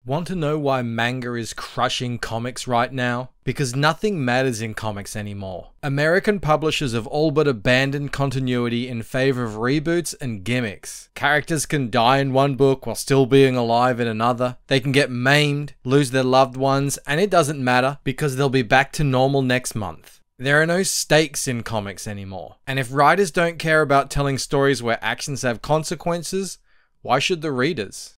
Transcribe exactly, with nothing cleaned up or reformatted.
Want to know why manga is crushing comics right now? Because nothing matters in comics anymore. American publishers have all but abandoned continuity in favor of reboots and gimmicks. Characters can die in one book while still being alive in another. They can get maimed, lose their loved ones, and it doesn't matter because they'll be back to normal next month. There are no stakes in comics anymore. And if writers don't care about telling stories where actions have consequences, why should the readers?